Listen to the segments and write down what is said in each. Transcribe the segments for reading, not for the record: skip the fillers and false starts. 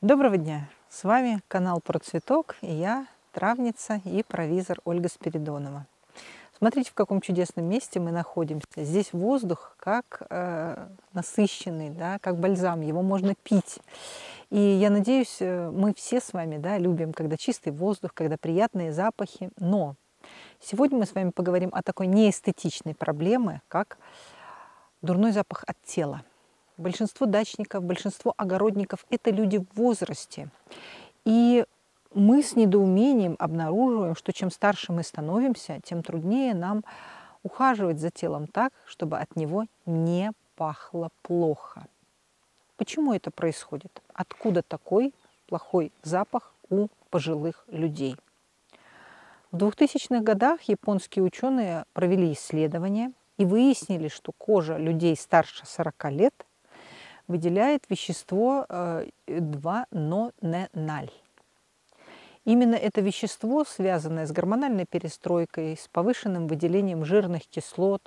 Доброго дня! С вами канал Про Цветок и я, травница и провизор Ольга Спиридонова. Смотрите, в каком чудесном месте мы находимся. Здесь воздух как насыщенный, да, как бальзам, его можно пить. И я надеюсь, мы все с вами, да, любим, когда чистый воздух, когда приятные запахи. Но сегодня мы с вами поговорим о такой неэстетичной проблеме, как дурной запах от тела. Большинство дачников, большинство огородников – это люди в возрасте. И мы с недоумением обнаруживаем, что чем старше мы становимся, тем труднее нам ухаживать за телом так, чтобы от него не пахло плохо. Почему это происходит? Откуда такой плохой запах у пожилых людей? В 2000-х годах японские ученые провели исследования и выяснили, что кожа людей старше 40 лет выделяет вещество 2-ноненаль. Именно это вещество, связанное с гормональной перестройкой, с повышенным выделением жирных кислот,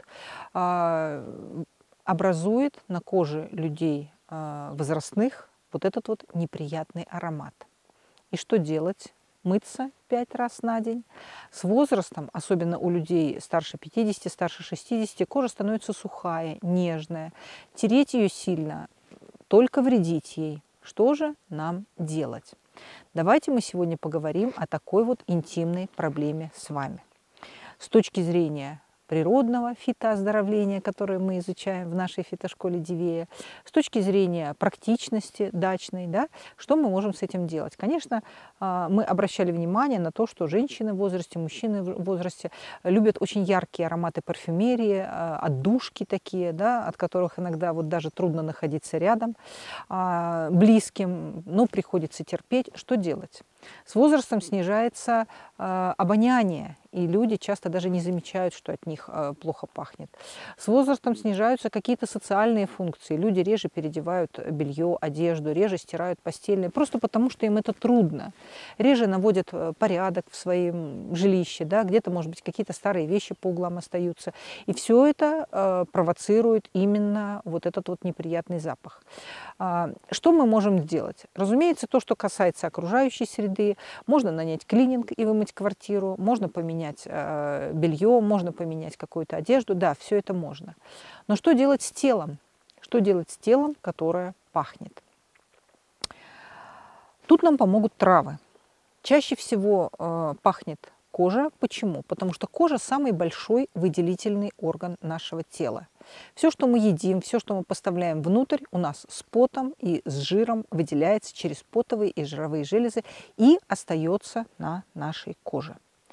образует на коже людей возрастных вот этот вот неприятный аромат. И что делать? Мыться 5 раз на день. С возрастом, особенно у людей старше 50, старше 60, кожа становится сухая, нежная. Тереть ее сильно, только вредить ей. Что же нам делать? Давайте мы сегодня поговорим о такой вот интимной проблеме с вами. С точки зрения природного фитооздоровления, которое мы изучаем в нашей фитошколе Дивея, с точки зрения практичности дачной, да, что мы можем с этим делать? Конечно, мы обращали внимание на то, что женщины в возрасте, мужчины в возрасте любят очень яркие ароматы парфюмерии, отдушки такие, да, от которых иногда вот даже трудно находиться рядом, близким, но приходится терпеть. Что делать? С возрастом снижается обоняние, и люди часто даже не замечают, что от них плохо пахнет. С возрастом снижаются какие-то социальные функции. Люди реже переодевают белье, одежду, реже стирают постельное, просто потому что им это трудно. Реже наводят порядок в своем жилище, да, где-то, может быть, какие-то старые вещи по углам остаются. И все это провоцирует именно вот этот вот неприятный запах. Что мы можем сделать? Разумеется, то, что касается окружающей среды, можно нанять клининг и вымыть квартиру, можно поменять белье, можно поменять какую-то одежду. Да, все это можно. Но что делать с телом? Что делать с телом, которое пахнет? Тут нам помогут травы. Чаще всего пахнет кожа. Почему? Потому что кожа – самый большой выделительный орган нашего тела. Все, что мы едим, все, что мы поставляем внутрь, у нас с потом и с жиром выделяется через потовые и жировые железы и остается на нашей коже.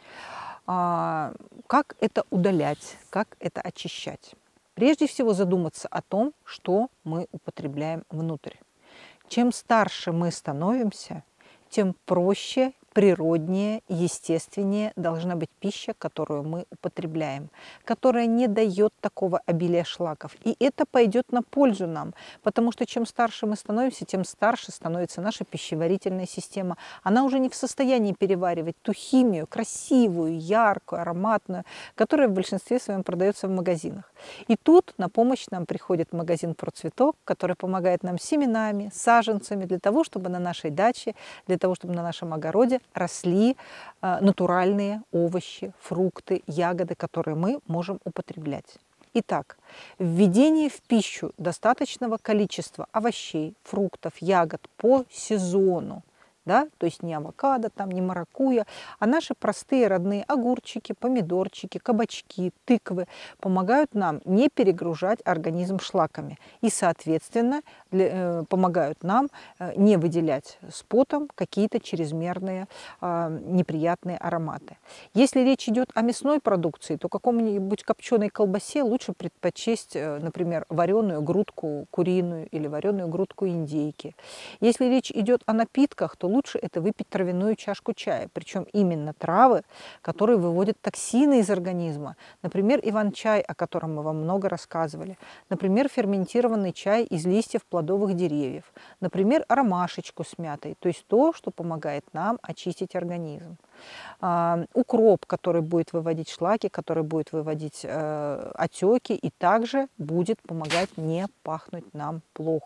Как это удалять, как это очищать? Прежде всего задуматься о том, что мы употребляем внутрь. Чем старше мы становимся, тем проще, природнее, естественнее должна быть пища, которую мы употребляем, которая не дает такого обилия шлаков. И это пойдет на пользу нам, потому что чем старше мы становимся, тем старше становится наша пищеварительная система. Она уже не в состоянии переваривать ту химию, красивую, яркую, ароматную, которая в большинстве своем продается в магазинах. И тут на помощь нам приходит магазин Про Цветок, который помогает нам семенами, саженцами для того, чтобы на нашей даче, для того, чтобы на нашем огороде росли натуральные овощи, фрукты, ягоды, которые мы можем употреблять. Итак, введение в пищу достаточного количества овощей, фруктов, ягод по сезону, да, то есть не авокадо, там, не маракуйя, а наши простые родные огурчики, помидорчики, кабачки, тыквы помогают нам не перегружать организм шлаками и, соответственно, помогают нам не выделять с потом какие-то чрезмерные неприятные ароматы. Если речь идет о мясной продукции, то какому-нибудь копченой колбасе лучше предпочесть, например, вареную грудку куриную или вареную грудку индейки. Если речь идет о напитках, то лучше это выпить травяную чашку чая, причем именно травы, которые выводят токсины из организма. Например, иван-чай, о котором мы вам много рассказывали. Например, ферментированный чай из листьев плодовых деревьев. Например, ромашечку с мятой, то есть то, что помогает нам очистить организм. Укроп, который будет выводить шлаки, который будет выводить отеки и также будет помогать не пахнуть нам плохо.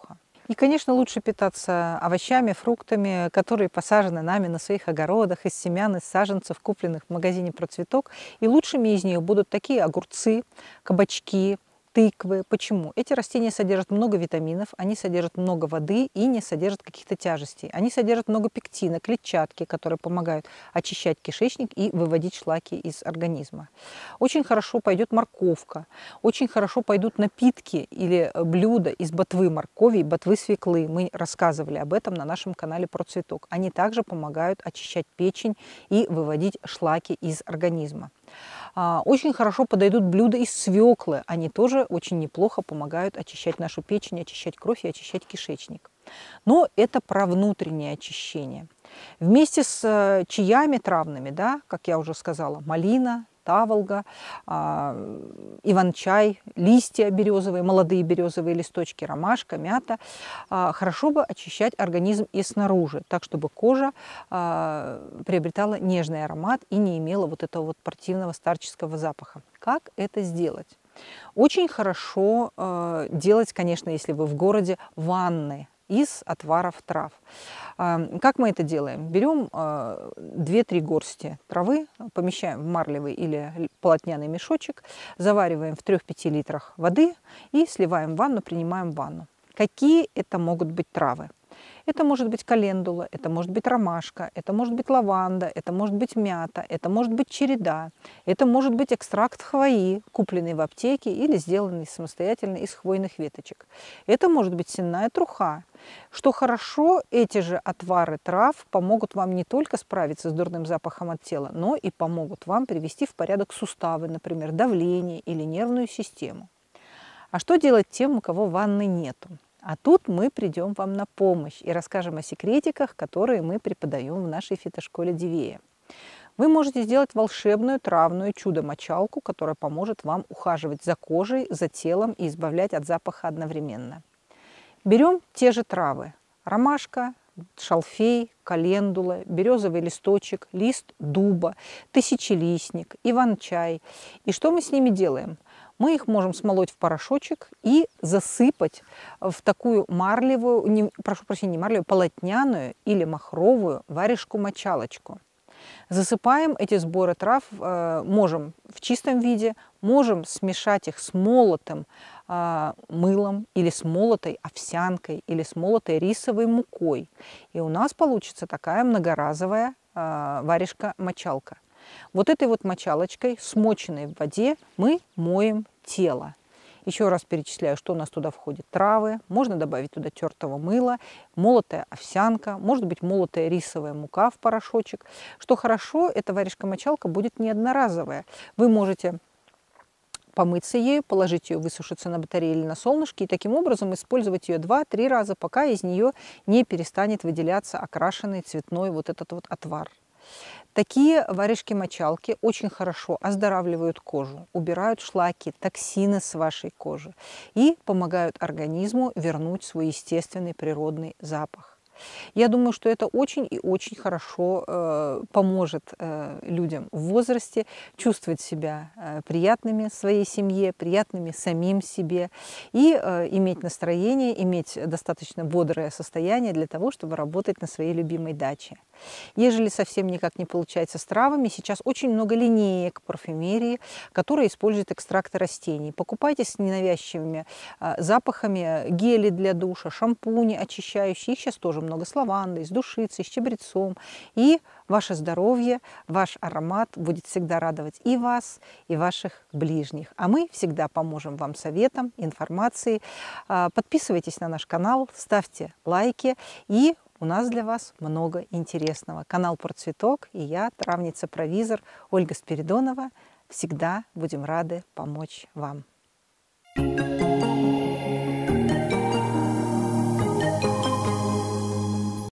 И, конечно, лучше питаться овощами, фруктами, которые посажены нами на своих огородах, из семян, из саженцев, купленных в магазине «Процветок». И лучшими из них будут такие огурцы, кабачки, тыквы. Почему? Эти растения содержат много витаминов, они содержат много воды и не содержат каких-то тяжестей. Они содержат много пектина, клетчатки, которые помогают очищать кишечник и выводить шлаки из организма. Очень хорошо пойдет морковка, очень хорошо пойдут напитки или блюда из ботвы моркови и ботвы свеклы. Мы рассказывали об этом на нашем канале «Процветок». Они также помогают очищать печень и выводить шлаки из организма. Очень хорошо подойдут блюда из свеклы. Они тоже очень неплохо помогают очищать нашу печень, очищать кровь и очищать кишечник. Но это про внутреннее очищение. Вместе с чаями травными, да, как я уже сказала, малина, таволга, иван-чай, листья березовые, молодые березовые листочки, ромашка, мята. Хорошо бы очищать организм и снаружи, так, чтобы кожа приобретала нежный аромат и не имела вот этого вот противного старческого запаха. Как это сделать? Очень хорошо делать, конечно, если вы в городе, ванны из отваров трав. Как мы это делаем? Берем 2-3 горсти травы, помещаем в марлевый или полотняный мешочек, завариваем в 3-5 литрах воды и сливаем в ванну, принимаем ванну. Какие это могут быть травы? Это может быть календула, это может быть ромашка, это может быть лаванда, это может быть мята, это может быть череда, это может быть экстракт хвои, купленный в аптеке или сделанный самостоятельно из хвойных веточек. Это может быть сенная труха. Что хорошо, эти же отвары трав помогут вам не только справиться с дурным запахом от тела, но и помогут вам привести в порядок суставы, например, давление или нервную систему. А что делать тем, у кого ванны нету? А тут мы придем вам на помощь и расскажем о секретиках, которые мы преподаем в нашей фитошколе Дивея. Вы можете сделать волшебную травную чудо-мочалку, которая поможет вам ухаживать за кожей, за телом и избавлять от запаха одновременно. Берем те же травы: ромашка, шалфей, календула, березовый листочек, лист дуба, тысячелистник, иван-чай. И что мы с ними делаем? Мы их можем смолоть в порошочек и засыпать в такую марлевую, прошу прощения, не марлевую, полотняную или махровую варежку-мочалочку. Засыпаем эти сборы трав, можем в чистом виде, можем смешать их с молотым мылом или с молотой овсянкой или с молотой рисовой мукой. И у нас получится такая многоразовая варежка-мочалка. Вот этой вот мочалочкой, смоченной в воде, мы моем тело. Еще раз перечисляю, что у нас туда входит. Травы, можно добавить туда тертого мыла, молотая овсянка, может быть молотая рисовая мука в порошочек. Что хорошо, эта варежка-мочалка будет не одноразовая. Вы можете помыться ею, положить ее высушиться на батарее или на солнышке и таким образом использовать ее 2-3 раза, пока из нее не перестанет выделяться окрашенный цветной вот этот вот отвар. Такие варежки-мочалки очень хорошо оздоравливают кожу, убирают шлаки, токсины с вашей кожи и помогают организму вернуть свой естественный природный запах. Я думаю, что это очень и очень хорошо поможет людям в возрасте чувствовать себя приятными своей семье, приятными самим себе и иметь настроение, иметь достаточно бодрое состояние для того, чтобы работать на своей любимой даче. Ежели совсем никак не получается с травами, сейчас очень много линеек парфюмерии, которые используют экстракты растений. Покупайте с ненавязчивыми запахами гели для душа, шампуни очищающие. Их сейчас тоже много, с лавандой, с душицей, с чабрецом. И ваше здоровье, ваш аромат будет всегда радовать и вас, и ваших ближних. А мы всегда поможем вам советом, информацией. Подписывайтесь на наш канал, ставьте лайки, и у нас для вас много интересного. Канал «Процветок» и я, травница-провизор Ольга Спиридонова, всегда будем рады помочь вам.